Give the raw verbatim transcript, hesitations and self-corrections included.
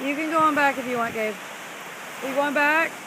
You can go on back if you want, Gabe. Are you going back?